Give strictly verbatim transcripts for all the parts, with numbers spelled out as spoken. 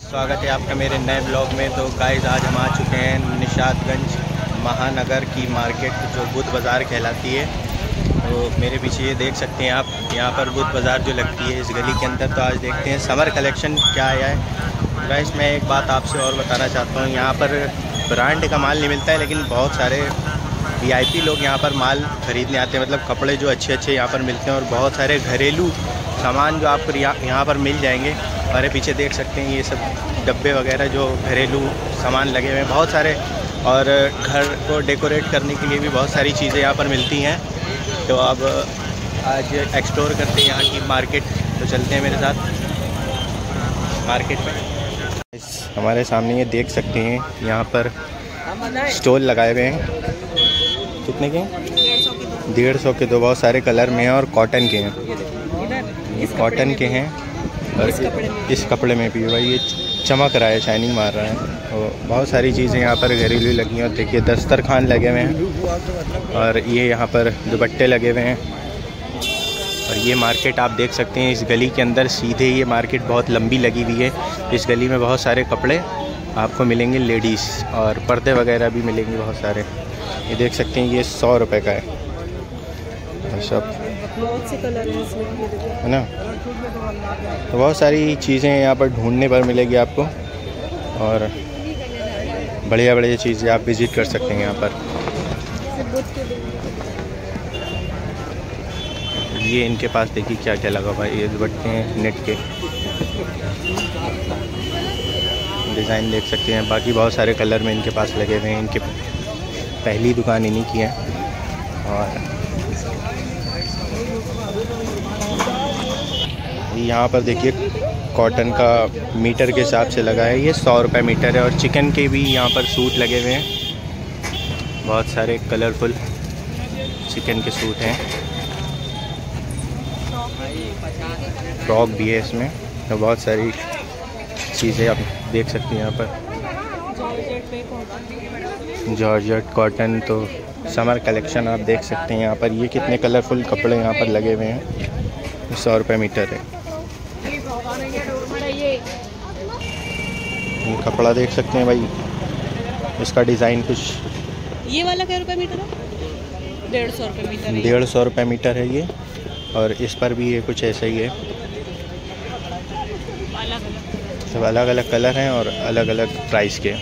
स्वागत है आपका मेरे नए ब्लॉग में। तो गाइस आज हम आ चुके हैं निशातगंज महानगर की मार्केट जो बुध बाज़ार कहलाती है। तो मेरे पीछे ये देख सकते हैं आप, यहाँ पर बुध बाज़ार जो लगती है इस गली के अंदर। तो आज देखते हैं समर कलेक्शन क्या आया है। गाइस मैं एक बात आपसे और बताना चाहता हूँ, यहाँ पर ब्रांड का माल नहीं मिलता है, लेकिन बहुत सारे वीआईपी लोग यहाँ पर माल ख़रीदने आते हैं। मतलब कपड़े जो अच्छे अच्छे यहाँ पर मिलते हैं और बहुत सारे घरेलू सामान जो आपको यहाँ पर मिल जाएंगे। हमारे पीछे देख सकते हैं ये सब डब्बे वगैरह जो घरेलू सामान लगे हुए हैं बहुत सारे, और घर को डेकोरेट करने के लिए भी बहुत सारी चीज़ें यहाँ पर मिलती हैं। तो अब आज एक्सप्लोर करते हैं यहाँ की मार्केट। तो चलते हैं मेरे साथ मार्केट में। हमारे सामने ये देख सकते हैं यहाँ पर स्टॉल लगाए हुए हैं। कितने के? डेढ़ सौ के दो। बहुत सारे कलर में हैं और कॉटन के हैं। ये कॉटन के हैं और इस कपड़े में, इस कपड़े में भी भाई ये चमक रहा है, शाइनिंग मार रहा है। और बहुत सारी चीज़ें यहाँ पर घरेलू लगी हैं। और देखिए दस्तरखान लगे हुए हैं और ये यहाँ पर दुपट्टे लगे हुए हैं। और ये मार्केट आप देख सकते हैं इस गली के अंदर सीधे, ये मार्केट बहुत लंबी लगी हुई है। इस गली में बहुत सारे कपड़े आपको मिलेंगे लेडीज़, और पर्दे वगैरह भी मिलेंगे बहुत सारे। ये देख सकते हैं ये सौ रुपये का है सब, बहुत से कलर हैं इसमें, है ना। तो बहुत सारी चीज़ें यहाँ पर ढूंढने पर मिलेगी आपको, और बढ़िया बढ़िया चीज़ें आप विज़िट कर सकते हैं यहाँ पर। ये इनके पास देखिए क्या क्या लगा हुआ है। ये दुपट्टे हैं नेट के, डिज़ाइन देख सकते हैं। बाकी बहुत सारे कलर में इनके पास लगे हुए हैं। इनके पहली दुकान इन्हीं की है। और यहाँ पर देखिए कॉटन का मीटर के हिसाब से लगा है, ये सौ रुपये मीटर है। और चिकन के भी यहाँ पर सूट लगे हुए हैं, बहुत सारे कलरफुल चिकन के सूट हैं। फ्रॉक भी है इसमें। तो बहुत सारी चीज़ें आप देख सकते हैं यहाँ पर। जॉर्जेट कॉटन, तो समर कलेक्शन आप देख सकते हैं यहाँ पर। ये कितने कलरफुल कपड़े यहाँ पर लगे हुए हैं। सौ रुपये मीटर है। ये कपड़ा देख सकते हैं भाई, इसका डिज़ाइन कुछ। ये वाला क्या रुपये मीटर है? डेढ़ सौ रुपये मीटर है। डेढ़ सौ रुपये मीटर है ये। और इस पर भी ये कुछ ऐसा ही है। अलग अलग सब अलग अलग कलर हैं और अलग अलग प्राइस के।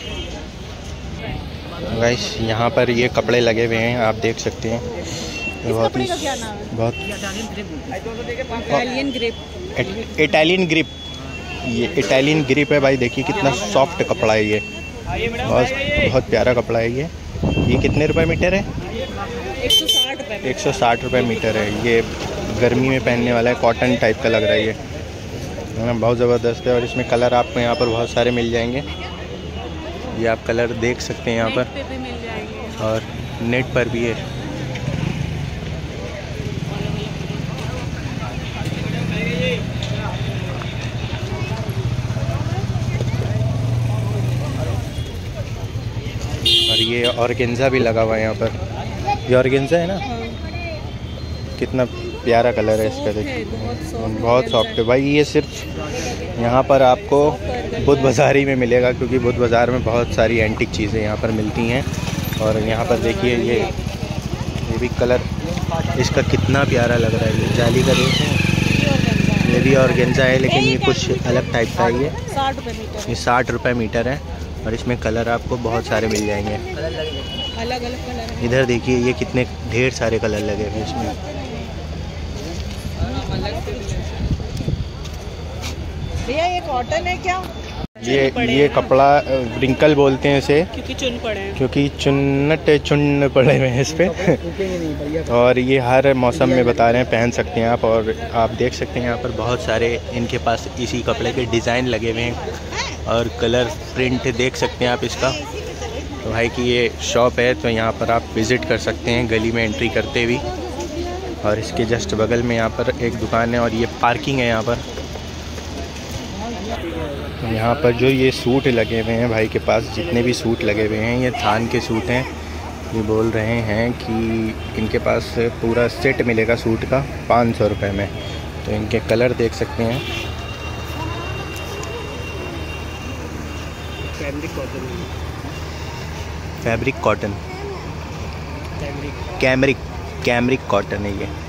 गाइस यहाँ पर ये कपड़े लगे हुए हैं, आप देख सकते हैं। बहुत ही बहुत इटालियन ग्रिप। इटालियन ग्रिप, ये इटालियन ग्रिप है भाई। देखिए कितना सॉफ्ट कपड़ा है ये, बहुत बहुत प्यारा कपड़ा है ये। ये कितने रुपए मीटर है? एक सौ साठ रुपये एक सौ साठ रुपये मीटर है। ये गर्मी में पहनने वाला है, कॉटन टाइप का लग रहा है ये, है ना। बहुत ज़बरदस्त है। और इसमें कलर आपको यहाँ पर बहुत सारे मिल जाएंगे। ये आप कलर देख सकते हैं यहाँ पर, पे भी मिल जाएंगे और नेट पर भी है। और ये ऑर्गेन्जा भी लगा हुआ है यहाँ पर। ये ऑर्गेन्जा है ना। कितना प्यारा कलर है इसका, देखिए बहुत सॉफ्ट है भाई। ये सिर्फ यहाँ पर आपको बुध बाज़ार ही में मिलेगा, क्योंकि बुध बाज़ार में बहुत सारी एंटिक चीज़ें यहाँ पर मिलती हैं। और यहाँ पर देखिए ये ये भी कलर इसका कितना प्यारा लग रहा है। ये जाली का देखें, ये भी ऑर्गेन्जा है, लेकिन ये कुछ अलग टाइप का है। ये साठ रुपये मीटर ये साठ रुपये मीटर है। और इसमें कलर आपको बहुत सारे मिल जाएंगे, अलग अलग कलर है। इधर देखिए ये कितने ढेर सारे कलर लगे हुए इसमें। भैया ये कॉटन है क्या? ये ये कपड़ा रिंकल बोलते हैं इसे, क्योंकि चुन पड़े हैं। क्योंकि चुन्नट चुन्न पड़े हुए हैं इस पर। और ये हर मौसम में बता रहे हैं, पहन सकते हैं आप। और आप देख सकते हैं यहाँ पर बहुत सारे इनके पास इसी कपड़े के डिज़ाइन लगे हुए हैं, और कलर प्रिंट देख सकते हैं आप इसका। तो भाई की ये शॉप है, तो यहाँ पर आप विज़िट कर सकते हैं गली में एंट्री करते हुए। और इसके जस्ट बगल में यहाँ पर एक दुकान है, और ये पार्किंग है यहाँ पर। यहाँ पर जो ये सूट लगे हुए हैं भाई के पास, जितने भी सूट लगे हुए हैं ये थान के सूट हैं। ये बोल रहे हैं कि इनके पास पूरा सेट मिलेगा सूट का पाँच सौ रुपये में। तो इनके कलर देख सकते हैं। कैमरिक कॉटन है। Fabric cotton, cambric cambric cambric cotton है ये।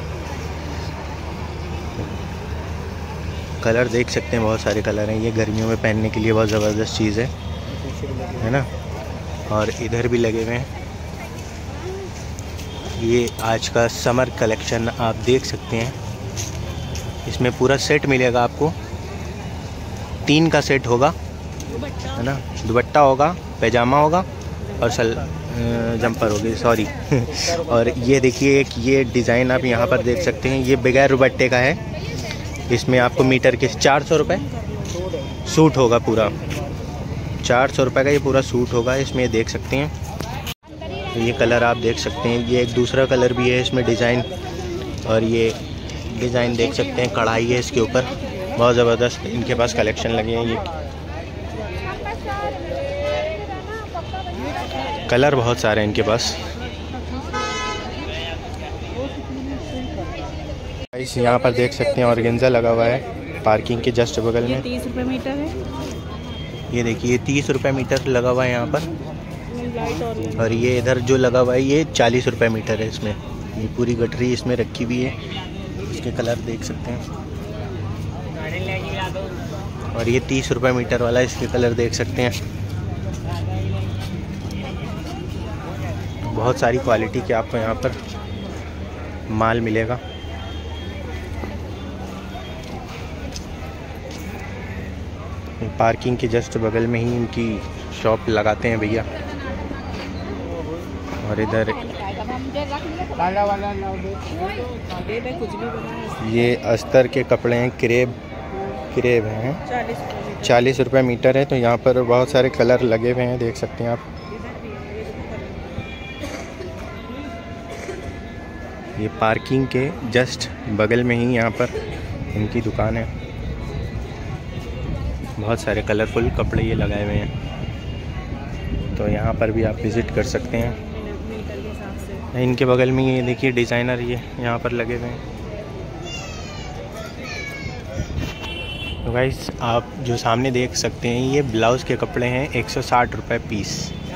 कलर देख सकते हैं, बहुत सारे कलर हैं। ये गर्मियों में पहनने के लिए बहुत ज़बरदस्त चीज़ है, है ना। और इधर भी लगे हुए हैं। ये आज का समर कलेक्शन आप देख सकते हैं। इसमें पूरा सेट मिलेगा आपको, तीन का सेट होगा, है ना। दुपट्टा होगा, पैजामा होगा और सल जंपर होगी, सॉरी। और ये देखिए, एक ये डिज़ाइन आप यहाँ पर देख सकते हैं। ये बगैर दुपट्टे का है। इसमें आपको मीटर के चार सौ रुपये सूट होगा, पूरा चार सौ रुपये का ये पूरा सूट होगा। इसमें देख सकते हैं, तो ये कलर आप देख सकते हैं। ये एक दूसरा कलर भी है इसमें डिज़ाइन, और ये डिज़ाइन देख सकते हैं, कढ़ाई है इसके ऊपर, बहुत ज़बरदस्त इनके पास कलेक्शन लगे हैं। ये कलर बहुत सारे हैं इनके पास। इस यहाँ पर देख सकते हैं ऑर्गेन्जा लगा हुआ है पार्किंग के जस्ट बगल में। तीस रुपये मीटर है। ये देखिए, तीस रुपये मीटर लगा हुआ है यहाँ पर। Light orange. और ये इधर जो लगा हुआ है ये चालीस रुपये मीटर है। इसमें ये पूरी गठरी इसमें रखी हुई है। इसके कलर देख सकते हैं। और ये तीस रुपये मीटर वाला, इसके कलर देख सकते हैं। बहुत सारी क्वालिटी के आपको यहाँ पर माल मिलेगा। पार्किंग के जस्ट बगल में ही इनकी शॉप लगाते हैं भैया। और इधर कुछ भी बना है। ये अस्तर के कपड़े हैं, क्रेब क्रेब हैं, चालीस चालीस रुपये मीटर है। तो यहाँ पर बहुत सारे कलर लगे हुए हैं, देख सकते हैं आप। ये पार्किंग के जस्ट बगल में ही यहाँ पर इनकी दुकान है। बहुत सारे कलरफुल कपड़े ये लगाए हुए हैं, तो यहाँ पर भी आप विज़िट कर सकते हैं। इनके बगल में ये देखिए डिज़ाइनर ये यहाँ पर लगे हुए हैं। तो गाइस, आप जो सामने देख सकते हैं ये ब्लाउज़ के कपड़े हैं, एक सौ साठ रुपये पीस।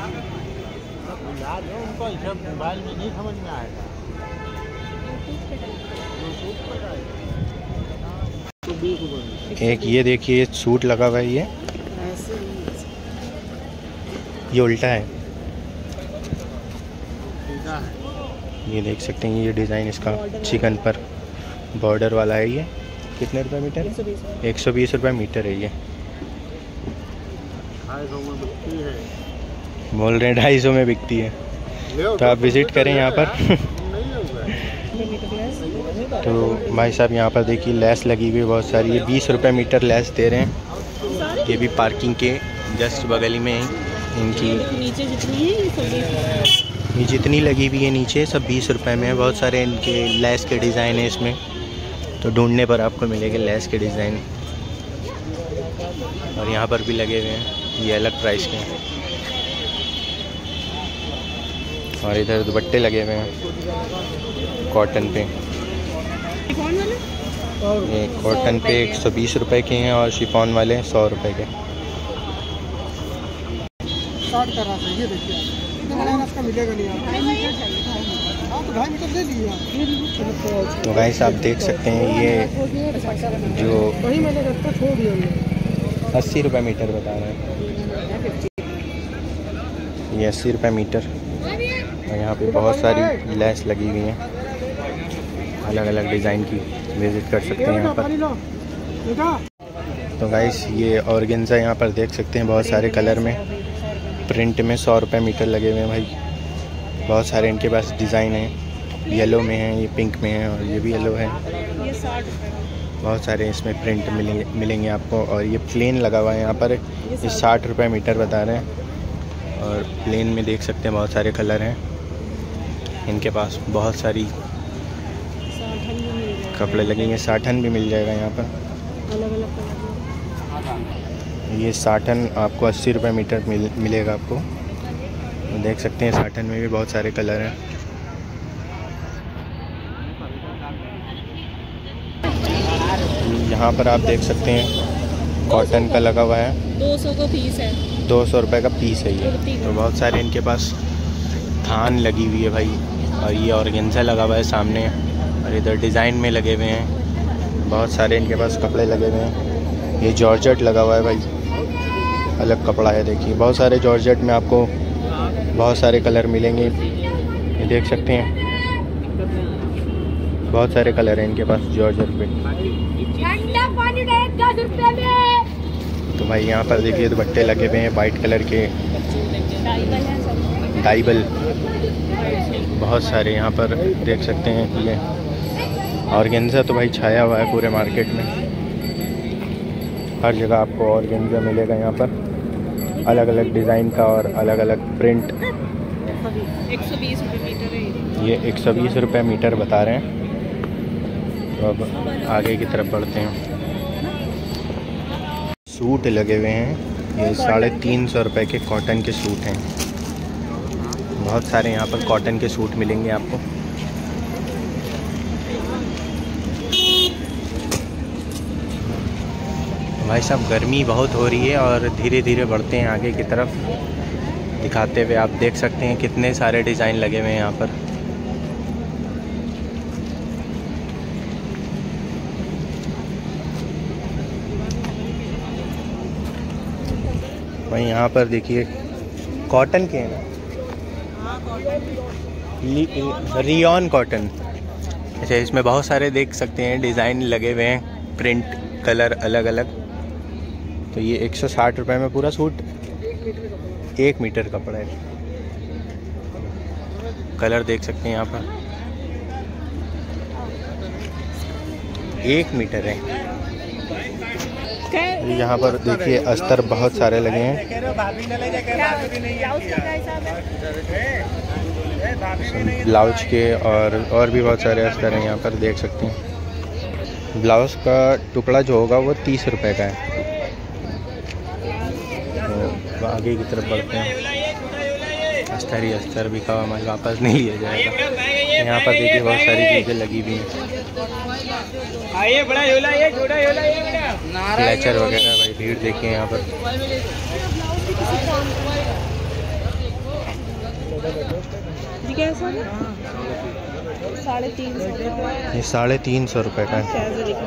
एक ये देखिए सूट लगा हुआ है, ये ये उल्टा है। ये देख सकते हैं, ये डिज़ाइन इसका चिकन पर बॉर्डर वाला है। ये कितने रुपए मीटर? एक सौ बीस रुपये मीटर है ये। बोल रहे हैं ढाई सौ में बिकती है। तो आप विज़िट करें यहाँ पर। तो भाई साहब यहाँ पर देखिए लेस लगी हुई बहुत सारी, ये बीस रुपये मीटर लेस दे रहे हैं। ये भी पार्किंग के जस्ट बगल में इनकी नीचे जितनी है ये सब ये जितनी लगी हुई है नीचे सब बीस रुपये में है। बहुत सारे इनके लेस के डिज़ाइन है इसमें, तो ढूंढने पर आपको मिलेंगे लेस के डिज़ाइन। और यहाँ पर भी लगे हुए हैं, ये अलग प्राइस के हैं। और इधर दुपट्टे लगे हुए हैं कॉटन पे। ये कॉटन पे एक सौ बीस रुपये के हैं और शिफॉन वाले सौ रुपये के। तो गाइस आप देख सकते हैं ये जो अस्सी रुपये मीटर बता रहे हैं, ये अस्सी रुपये मीटर। और यहाँ पे बहुत सारी लेस लगी हुई हैं अलग अलग डिज़ाइन की, विज़िट कर सकते हैं यहाँ पर। तो गाइस ये ऑर्गेन्जा यहाँ पर देख सकते हैं बहुत सारे कलर में, प्रिंट में सौ रुपये मीटर लगे हुए हैं भाई। बहुत सारे इनके पास डिज़ाइन हैं, येलो में है, ये पिंक में है और ये भी येलो है। बहुत सारे इसमें प्रिंट मिलेंगे मिलेंगे आपको। और ये प्लेन लगा हुआ है यहाँ पर, ये साठ रुपये मीटर बता रहे हैं। और प्लेन में देख सकते हैं बहुत सारे कलर हैं इनके पास, बहुत सारी कपड़े लगेंगे। साठन भी मिल जाएगा यहाँ पर, अलग अलग कलर। ये साठन आपको अस्सी रुपये मीटर मिल मिलेगा आपको। देख सकते हैं साठन में भी बहुत सारे कलर हैं। यहाँ पर आप देख सकते हैं कॉटन का लगा हुआ है, दो सौ का पीस है। दो सौ रुपये का पीस है ये। तो बहुत सारे इनके पास थान लगी हुई है भाई, और ये ऑर्गेन्जा लगा हुआ है सामने, और इधर डिज़ाइन में लगे हुए हैं। बहुत सारे इनके पास कपड़े लगे हुए हैं। ये जॉर्जेट लगा हुआ है भाई, अलग कपड़ा है। देखिए बहुत सारे जॉर्जेट में आपको बहुत सारे कलर मिलेंगे, ये देख सकते हैं। बहुत सारे कलर हैं इनके पास जॉर्जेट पे। तो भाई यहाँ पर देखिए दुपट्टे लगे हुए हैं वाइट कलर के, डाइबल बहुत सारे यहाँ पर देख सकते हैं। ये ऑर्गेन्जा तो भाई छाया हुआ है पूरे मार्केट में, हर जगह आपको ऑर्गेन्जा मिलेगा यहाँ पर, अलग अलग डिज़ाइन का और अलग अलग प्रिंट। एक सौ बीस रुपये मीटर है ये एक सौ बीस रुपये मीटर बता रहे हैं। तो अब आगे की तरफ बढ़ते हैं। सूट लगे हुए हैं, ये साढ़े तीन सौ रुपये के कॉटन के सूट हैं। बहुत सारे यहाँ पर कॉटन के सूट मिलेंगे आपको। भाई साहब गर्मी बहुत हो रही है और धीरे धीरे बढ़ते हैं आगे की तरफ दिखाते हुए। आप देख सकते हैं कितने सारे डिज़ाइन लगे हुए हैं यहाँ पर। भाई यहाँ पर देखिए कॉटन के हैं ना, रियॉन कॉटन। अच्छा, इसमें बहुत सारे देख सकते हैं डिज़ाइन लगे हुए हैं, प्रिंट कलर अलग अलग। तो ये एक सौ साठ रुपये में पूरा सूट, एक मीटर कपड़ा है। कलर देख सकते हैं यहाँ पर, एक मीटर है। यहाँ पर देखिए अस्तर बहुत सारे लगे हैं, ब्लाउज के और और भी बहुत सारे अस्तर हैं यहाँ पर देख सकते हैं। ब्लाउज का टुकड़ा जो होगा वो तीस रुपए का है। तो आगे की तरफ बढ़ते हैं। अस्तर ही अस्तर भी का हमारे वापस नहीं लिया जाएगा। यहाँ पर देखिए बहुत सारी चीज़ें लगी हुई हैं, क्लचर वगैरह। भाई भीड़ देखिए यहाँ पर। साढ़े तीन सौ ये साढ़े तीन सौ रुपये का है।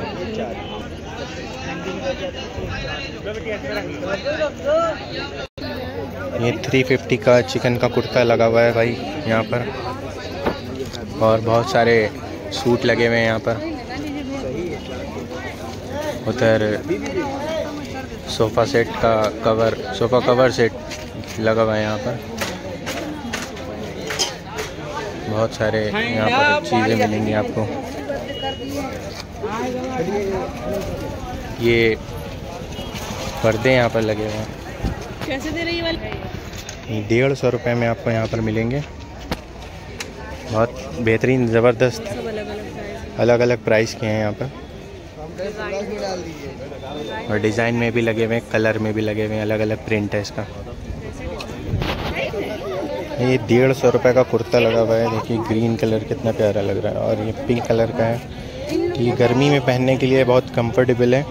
ये थ्री फिफ्टी का चिकन का कुर्ता लगा हुआ है भाई यहाँ पर, और बहुत सारे सूट लगे हुए हैं यहाँ पर। उधर सोफ़ा सेट का कवर, सोफ़ा कवर सेट लगा हुआ है यहाँ पर। बहुत सारे यहाँ पर चीज़ें मिलेंगी आपको। ये पर्दे यहाँ पर लगे हुए हैं, कैसे दे रही है वाले? डेढ़ सौ रुपये में आपको यहाँ पर मिलेंगे। बहुत बेहतरीन ज़बरदस्त अलग अलग प्राइस के हैं यहाँ पर, और डिज़ाइन में भी लगे हुए हैं, कलर में भी लगे हुए हैं, अलग अलग प्रिंट है इसका। ये डेढ़ सौ रुपये का कुर्ता लगा हुआ है। देखिए ग्रीन कलर कितना प्यारा लग रहा है, और ये पिंक कलर का है। ये गर्मी में पहनने के लिए बहुत कंफर्टेबल है,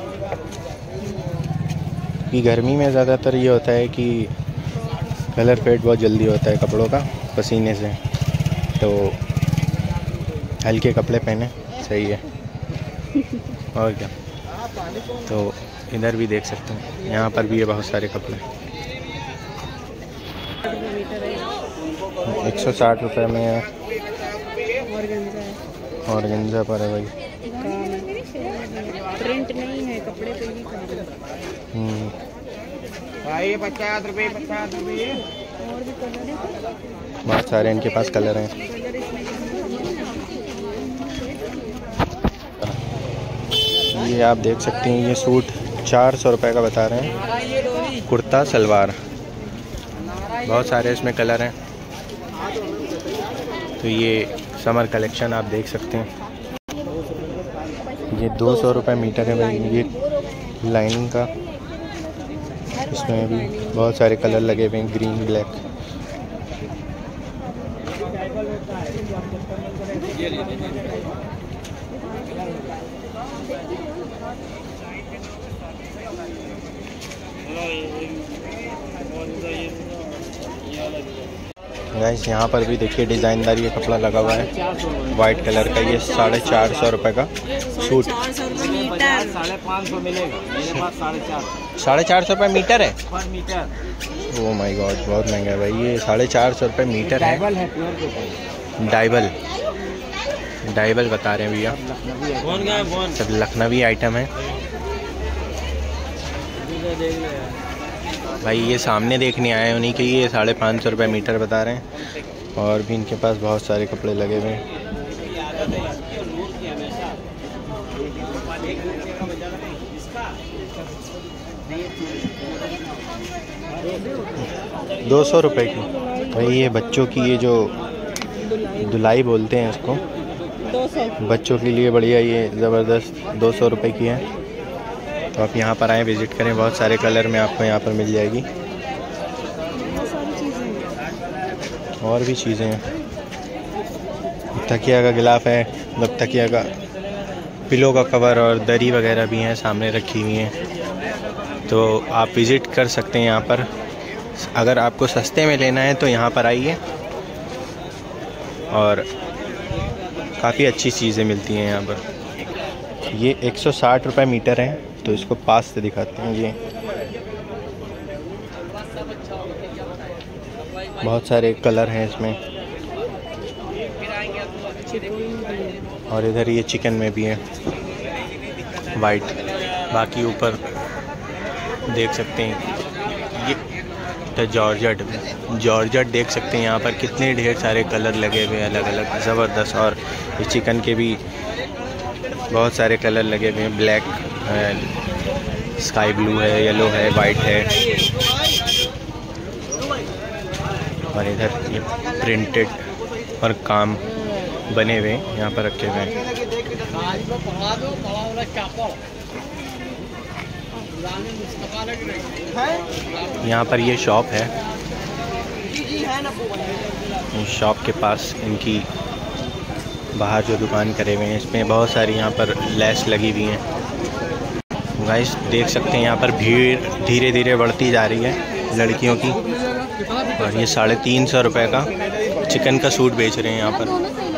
कि गर्मी में ज़्यादातर ये होता है कि कलर फेड बहुत जल्दी होता है कपड़ों का पसीने से, तो हल्के कपड़े पहने सही है। और क्या, तो इधर भी देख सकते हैं, यहाँ पर भी है बहुत सारे कपड़े। एक सौ साठ रुपये में है, ऑर्गेन्जा पर है भाई। प्रिंट नहीं है कपड़े पे ही काम है। भाई पचास रुपये पचास रुपये और भी कलर है, बहुत सारे इनके पास कलर हैं। ये आप देख सकते हैं, ये सूट चार सौ रुपये का बता रहे हैं, कुर्ता सलवार। बहुत सारे इसमें कलर हैं। तो ये समर कलेक्शन आप देख सकते हैं। ये दो सौ रुपये मीटर है भाई। ये लाइनिंग का, इसमें भी बहुत सारे कलर लगे हुए हैं, ग्रीन ब्लैक। गाइस यहाँ पर भी देखिए डिज़ाइनदार ये कपड़ा लगा हुआ है वाइट कलर का। ये साढ़े चार सौ रुपये का सूट। साढ़े पाँच सौ मिलेगा मेरे पास। साढ़े चार साढ़े चार सौ रुपये मीटर है। पर मीटर। ओह माय गॉड, बहुत महंगा है भाई। ये साढ़े चार सौ रुपये मीटर है। डाइबल है, प्योर के ऊपर डाइबल डाइबल बता रहे हैं भैया। कौन गया कौन? सब लखनवी आइटम है भाई। ये सामने देखने आए उन्हीं के ये साढ़े पाँच सौ रुपये मीटर बता रहे हैं। और भी इनके पास बहुत सारे कपड़े लगे हुए हैं। दो सौ रुपये की भाई। ये बच्चों की ये जो दुलाई बोलते हैं इसको, दो सौ बच्चों के लिए बढ़िया ये ज़बरदस्त दो सौ रुपये की है। तो आप यहाँ पर आएँ, विज़िट करें। बहुत सारे कलर में आपको यहाँ पर मिल जाएगी। और भी चीज़ें हैं। तकिया का गिलाफ है, मतलब तकिया का पिलो का कवर और दरी वगैरह भी हैं सामने रखी हुई हैं। तो आप विज़िट कर सकते हैं यहाँ पर। अगर आपको सस्ते में लेना है तो यहाँ पर आइए। और काफ़ी अच्छी चीज़ें मिलती हैं यहाँ पर। ये एक सौ साठ रुपये मीटर है। तो इसको पास से दिखाते हैं। ये बहुत सारे कलर हैं इसमें। और इधर ये चिकन में भी है वाइट। बाकी ऊपर देख सकते हैं ये तो जॉर्जेट जॉर्जेट देख सकते हैं यहाँ पर कितने ढेर सारे कलर लगे हुए अलग अलग ज़बरदस्त। और इस चिकन के भी बहुत सारे कलर लगे हुए हैं। ब्लैक है, स्काई ब्लू है, येलो है, वाइट है। और इधर ये प्रिंटेड और काम बने हुए यहाँ पर रखे हुए हैं। यहाँ पर ये शॉप है। इस शॉप के पास इनकी बाहर जो दुकान करे हुए हैं इसमें बहुत सारी यहाँ पर लेस लगी हुई हैं। गाइस देख सकते हैं यहाँ पर भीड़ धीरे धीरे बढ़ती जा रही है लड़कियों की। और ये साढ़े तीन सौ रुपये का चिकन का सूट बेच रहे हैं यहाँ पर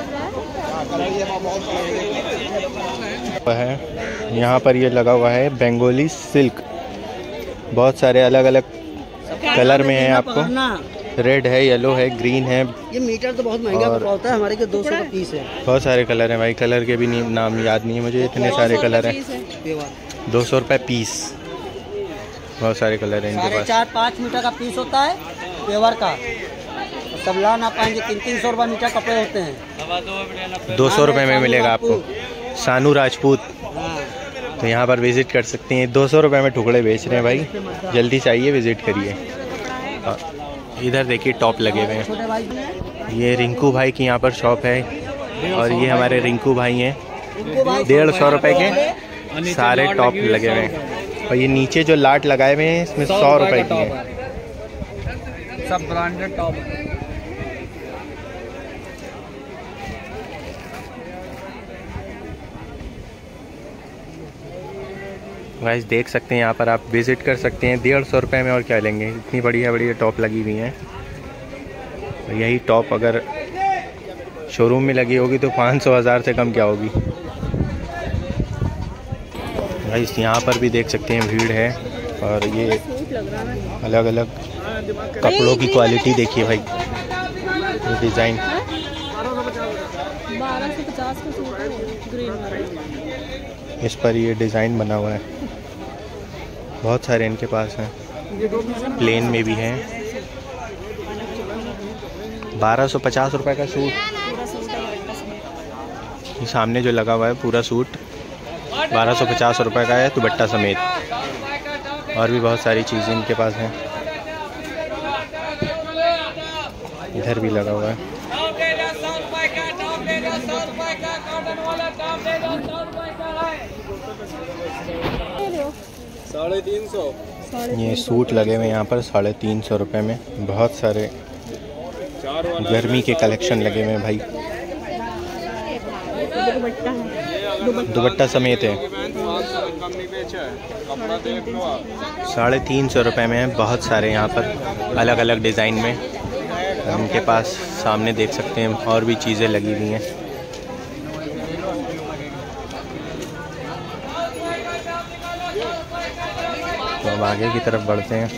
है। यहाँ पर ये लगा हुआ है बंगाली सिल्क। बहुत सारे अलग अलग कलर में है। आपको रेड है, येलो है, ग्रीन है। ये मीटर तो बहुत महंगा होता है हमारे के दो सौ का पीस है। बहुत सारे कलर हैं भाई। कलर के भी नाम याद नहीं है मुझे, इतने सारे कलर हैं। दो सौ रुपये पीस। बहुत सारे कलर हैं इनके पास। चार पाँच मीटर का पीस होता है पेवर का। सब ला ना पाएंगे। तीन तीन सौ रुपये मीटर कपड़े होते हैं। दो सौ रुपये में मिलेगा आपको। सानू राजपूत। तो यहाँ पर विज़िट कर सकते हैं। दो सौ रुपये में टुकड़े बेच रहे हैं भाई। जल्दी चाहिए विज़िट करिए। इधर देखिए टॉप लगे हुए हैं। ये रिंकू भाई की यहाँ पर शॉप है। और ये हमारे रिंकू भाई हैं। डेढ़ सौ रुपये के सारे टॉप लगे हुए हैं। और ये नीचे जो लाट लगाए हुए हैं इसमें सौ रुपये की है। सब ब्रांडेड टॉप। गाइस देख सकते हैं यहाँ पर आप विज़िट कर सकते हैं। डेढ़ सौ रुपये में और क्या लेंगे। इतनी बढ़िया बढ़िया टॉप लगी हुई हैं। यही टॉप अगर शोरूम में लगी होगी तो पाँच सौ हज़ार से कम क्या होगी। गाइस यहाँ पर भी देख सकते हैं भीड़ है। और ये अलग अलग कपड़ों की क्वालिटी देखिए भाई। ये डिज़ाइन बारह सौ पचास का सूट है ग्रीन वाला। इस पर ये डिज़ाइन बना हुआ है। बहुत सारे इनके पास हैं। प्लेन में भी हैं। बारह सौ पचास रुपये का सूट। ये सामने जो लगा हुआ है पूरा सूट बारह सौ पचास रुपये का है दुपट्टा समेत। और भी बहुत सारी चीज़ें इनके पास हैं। इधर भी लगा हुआ है। साढ़े तीन सौ। ये सूट लगे हुए यहाँ पर साढ़े तीन सौ रुपये में। बहुत सारे गर्मी के कलेक्शन लगे हुए हैं भाई। दुपट्टा समेत है। साढ़े तीन सौ रुपये में है, बहुत सारे यहाँ पर अलग अलग डिज़ाइन में। इनके पास सामने देख सकते हैं और भी चीज़ें लगी हुई हैं। तो अब आगे की तरफ बढ़ते हैं।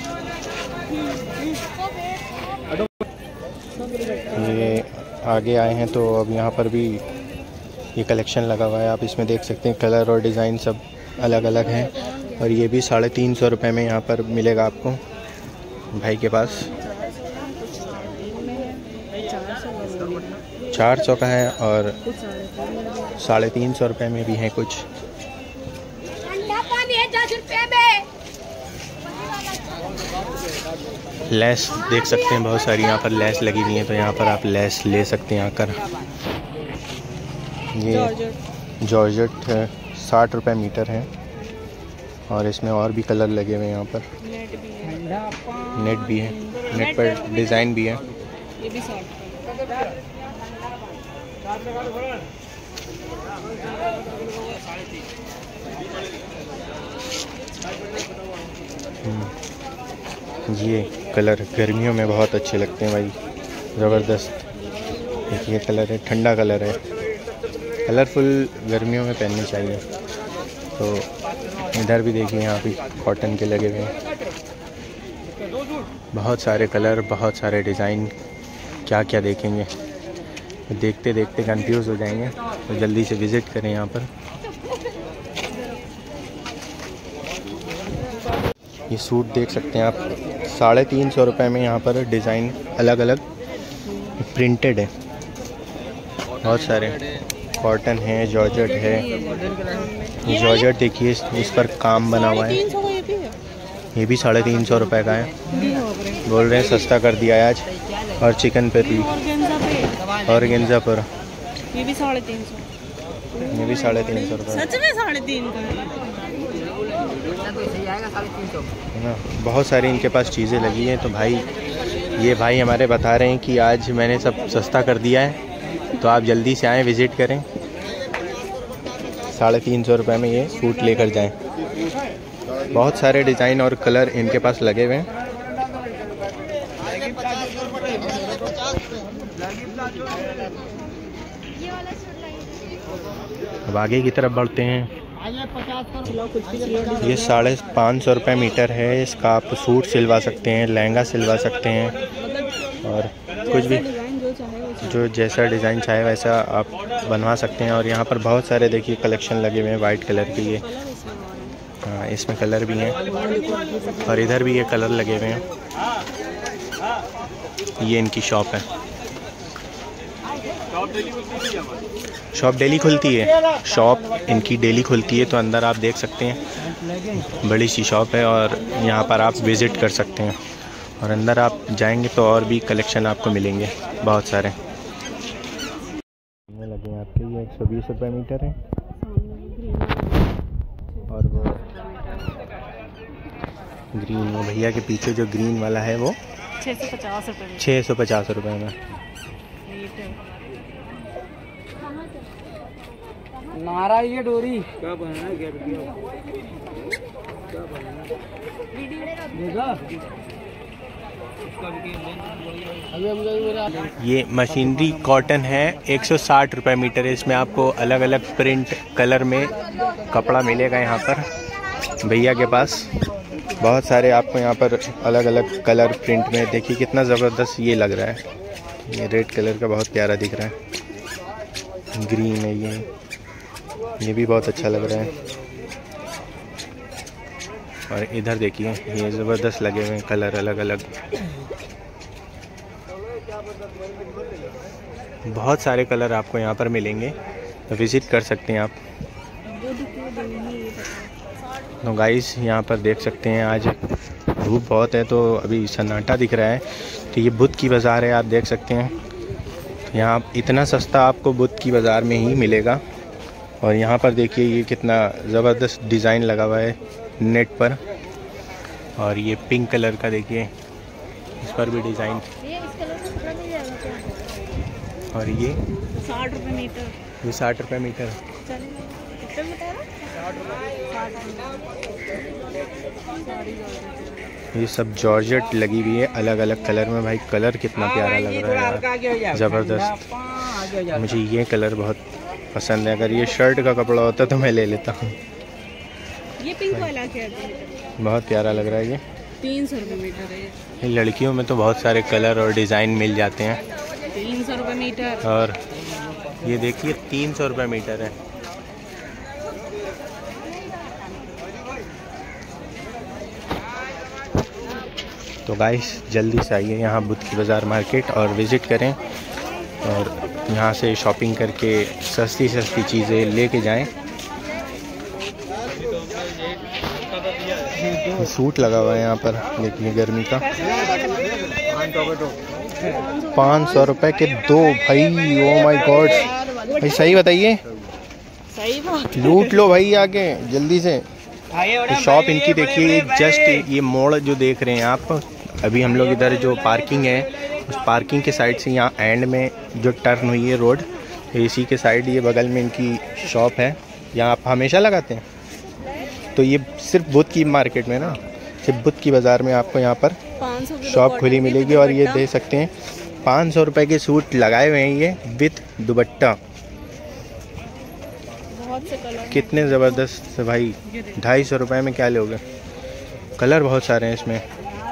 ये आगे आए हैं तो अब यहाँ पर भी ये कलेक्शन लगा हुआ है, आप इसमें देख सकते हैं कलर और डिज़ाइन सब अलग अलग हैं। और ये भी साढ़े तीन सौ रुपये में यहाँ पर मिलेगा आपको भाई के पास। चार सौ का है और साढ़े तीन सौ रुपये में भी है कुछ। लेस देख सकते हैं बहुत सारी यहाँ पर लेस लगी हुई है, तो यहाँ पर आप लेस ले सकते हैं आकर। ये जॉर्जेट है, साठ रुपये मीटर है और इसमें और भी कलर लगे हुए हैं यहाँ पर। नेट भी है, नेट पर डिज़ाइन भी है। ये भी साठ ये कलर गर्मियों में बहुत अच्छे लगते हैं भाई, ज़बरदस्त। एक ये कलर है, ठंडा कलर है, कलरफुल गर्मियों में पहनने चाहिए। तो इधर भी देखिए यहाँ भी कॉटन के लगे हुए हैं, बहुत सारे कलर, बहुत सारे डिज़ाइन। क्या क्या देखेंगे, देखते देखते कंफ्यूज हो जाएंगे, तो जल्दी से विज़िट करें यहाँ पर। ये सूट देख सकते हैं आप, साढ़े तीन सौ रुपये में यहाँ पर डिज़ाइन अलग अलग प्रिंटेड है, बहुत सारे कॉटन है, जॉर्जेट है। ये जॉर्जेट देखिए, इस पर काम बना हुआ है, ये भी साढ़े तीन सौ रुपये का है। बोल रहे हैं सस्ता कर दिया है आज। और चिकन पर भी, और गेंजा पर ये भी साढ़े तीन सौ ये भी साढ़े तीन सौ रुपये सच में साढ़े तीन का है ना। बहुत सारी इनके पास चीज़ें लगी हैं। तो भाई, ये भाई हमारे बता रहे हैं कि आज मैंने सब सस्ता कर दिया है, तो आप जल्दी से आएँ, विज़िट करें। साढ़े तीन सौ रुपये में ये सूट लेकर जाएं। बहुत सारे डिज़ाइन और कलर इनके पास लगे हुए हैं। अब आगे की तरफ बढ़ते हैं। ये साढ़े पाँच सौ रुपये मीटर है, इसका आप सूट सिलवा सकते हैं, लहंगा सिलवा सकते हैं, और कुछ भी जो जैसा डिज़ाइन चाहे वैसा आप बनवा सकते हैं। और यहाँ पर बहुत सारे देखिए कलेक्शन लगे हुए हैं वाइट कलर के। ये हाँ, इसमें कलर भी हैं, और इधर भी ये कलर लगे हुए हैं। ये इनकी शॉप है, शॉप डेली खुलती है, शॉप इनकी डेली खुलती है। तो अंदर आप देख सकते हैं, बड़ी सी शॉप है और यहाँ पर आप विज़िट कर सकते हैं। और अंदर आप जाएंगे तो और भी कलेक्शन आपको मिलेंगे बहुत सारे। ये लगे हैं आपके, ये एक सौ बीस रुपये मीटर है। और वो ग्रीन, वो भैया के पीछे जो ग्रीन वाला है वो छः सौ पचास रुपये छः सौ पचास रुपये में। नारा ये डोरी ये मशीनरी कॉटन है, एक सौ साठ रुपये मीटर है। इसमें आपको अलग अलग प्रिंट कलर में कपड़ा मिलेगा यहाँ पर भैया के पास। बहुत सारे आपको यहाँ पर अलग अलग कलर प्रिंट में। देखिए कितना ज़बरदस्त ये लग रहा है, ये रेड कलर का बहुत प्यारा दिख रहा है। ग्रीन है ये ये भी बहुत अच्छा लग रहा है। और इधर देखिए ये ज़बरदस्त लगे हुए हैं कलर अलग अलग। बहुत सारे कलर आपको यहाँ पर मिलेंगे, तो विज़िट कर सकते हैं आप। तो गाइस यहाँ पर देख सकते हैं आज धूप बहुत है, तो अभी सन्नाटा दिख रहा है। तो ये बुध की बाज़ार है, आप देख सकते हैं। यहाँ इतना सस्ता आपको बुध की बाज़ार में ही मिलेगा। और यहाँ पर देखिए ये कितना ज़बरदस्त डिज़ाइन लगा हुआ है नेट पर। और ये पिंक कलर का देखिए, इस पर भी डिज़ाइन। और ये साठ रुपये मीटर, ये साठ रुपये मीटर। ये सब जॉर्जेट लगी हुई है अलग अलग कलर में। भाई कलर कितना प्यारा लग रहा है यार, ज़बरदस्त। मुझे ये कलर बहुत पसंद है। अगर ये शर्ट का कपड़ा होता तो मैं ले लेता हूँ। ये पिंक वाला क्या है? बहुत प्यारा लग रहा है ये। तीन सौ रुपये मीटर है। लड़कियों में तो बहुत सारे कलर और डिज़ाइन मिल जाते हैं। तीन सौ रुपये मीटर। और ये देखिए तीन सौ रुपये मीटर है। तो गाइस जल्दी से आइए यहाँ बुद्ध की बाज़ार मार्केट और विज़िट करें और यहाँ से शॉपिंग करके सस्ती सस्ती चीज़ें लेके जाएं। सूट लगा हुआ है यहाँ पर, देखिए गर्मी का। पाँच सौ रुपये के दो भाई। ओ माय गॉड भाई, सही बताइए, सही बात। लूट लो भाई आके जल्दी से। तो शॉप इनकी देखिए, जस्ट ये मोड़ जो देख रहे हैं आप, अभी हम लोग इधर जो पार्किंग है उस पार्किंग के साइड से यहाँ एंड में जो टर्न हुई है रोड, इसी के साइड ये बगल में इनकी शॉप है। यहाँ आप हमेशा लगाते हैं। तो ये सिर्फ बुद्ध की मार्केट में ना, सिर्फ बुद्ध की बाज़ार में आपको यहाँ पर शॉप खुली मिलेगी। और ये देख सकते हैं पाँच सौ रुपये के सूट लगाए हुए हैं ये विथ दुपट्टा। कितने ज़बरदस्त भाई। ढाई सौ रुपये में क्या लोगे? कलर बहुत सारे हैं इसमें।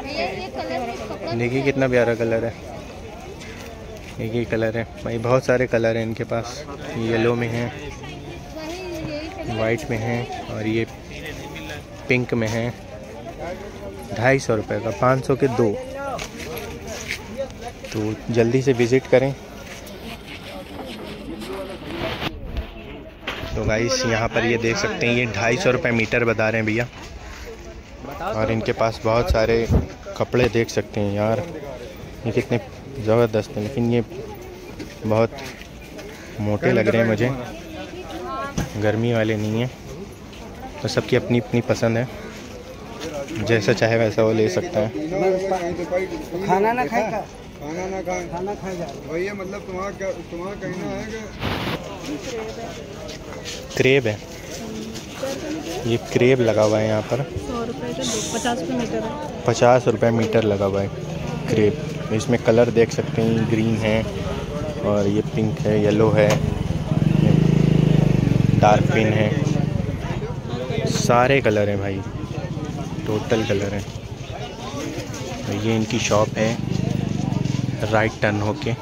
देखिए कितना प्यारा कलर है। एक ही कलर है भाई, बहुत सारे कलर हैं इनके पास। येलो में है, वाइट में है और ये पिंक में है। ढाई सौ रुपये का पाँच सौ के दो। तो जल्दी से विज़िट करें। तो गाइस यहाँ पर ये देख सकते हैं, ये ढाई सौ रुपये मीटर बता रहे हैं भैया। और इनके पास बहुत सारे कपड़े देख सकते हैं यार, ये कितने ज़बरदस्त हैं। लेकिन ये बहुत मोटे लग रहे हैं मुझे, गर्मी वाले नहीं हैं। तो सबकी अपनी अपनी पसंद है, जैसा चाहे वैसा वो ले सकता है। खाना ना खाएगा, खाना ना खाए, खाना खाए जा भैया मतलब तुम्हारा क्या तुम्हारा कहना है कि क्रेब है, ये क्रेब लगा हुआ है यहाँ पर। सौ रुपये का दो, पचास रुपये मीटर है। पचास रुपये मीटर लगा हुआ है क्रेब। इसमें कलर देख सकते हैं, ग्रीन है और ये पिंक है, येलो है, डार्क पिंक है, सारे कलर हैं भाई, टोटल कलर हैं। तो ये इनकी शॉप है, राइट टर्न होके।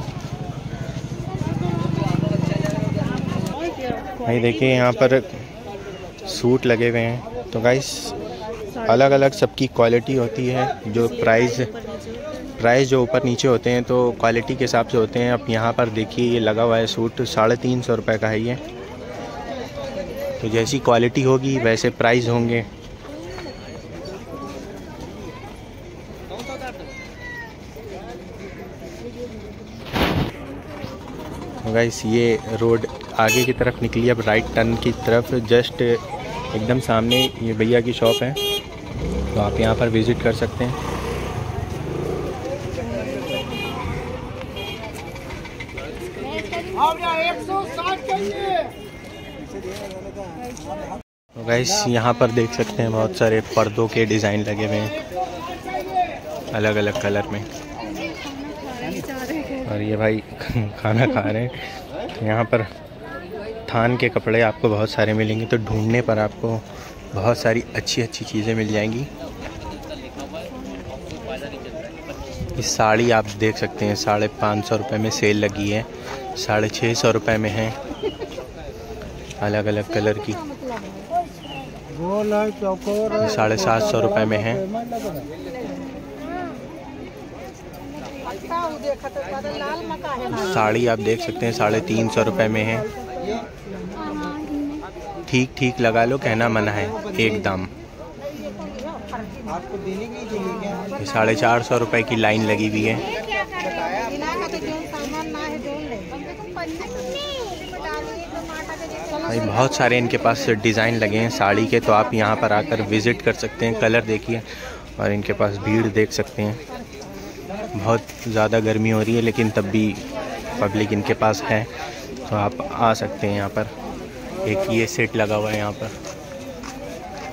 भाई देखिए यहाँ पर सूट लगे हुए हैं। तो गाइस अलग अलग सबकी क्वालिटी होती है, जो प्राइस प्राइस जो ऊपर नीचे होते हैं तो क्वालिटी के हिसाब से होते हैं। अब यहाँ पर देखिए ये लगा हुआ है सूट, साढ़े तीन सौ रुपये का है ये। तो जैसी क्वालिटी होगी वैसे प्राइस होंगे। तो गाइस ये रोड आगे की तरफ निकली, अब राइट टर्न की तरफ। जस्ट एकदम सामने ये भैया की शॉप है, तो आप यहाँ पर विज़िट कर सकते हैं। तो गाइस यहाँ पर देख सकते हैं बहुत सारे पर्दों के डिज़ाइन लगे हुए हैं अलग अलग कलर में। और ये भाई खाना खा रहे हैं। यहाँ पर थान के कपड़े आपको बहुत सारे मिलेंगे, तो ढूंढने पर आपको बहुत सारी अच्छी अच्छी चीज़ें मिल जाएंगी। इस साड़ी आप देख सकते हैं, साढ़े पाँच सौ रुपये में सेल लगी है, साढ़े छः सौ रुपये में है, अलग अलग कलर की। साढ़े सात सौ रुपये में है। साड़ी आप देख सकते हैं साढ़े तीन सौ रुपये में है। ठीक ठीक लगा लो, कहना मना है, एक दाम। साढ़े चार सौ रुपये की लाइन लगी हुई है। भाई बहुत सारे इनके पास डिज़ाइन लगे हैं साड़ी के, तो आप यहाँ पर आकर विज़िट कर सकते हैं। कलर देखिए और इनके पास भीड़ देख सकते हैं। बहुत ज़्यादा गर्मी हो रही है लेकिन तब भी पब्लिक इनके पास है, तो आप आ सकते हैं यहाँ पर। एक ये सेट लगा हुआ है यहाँ पर।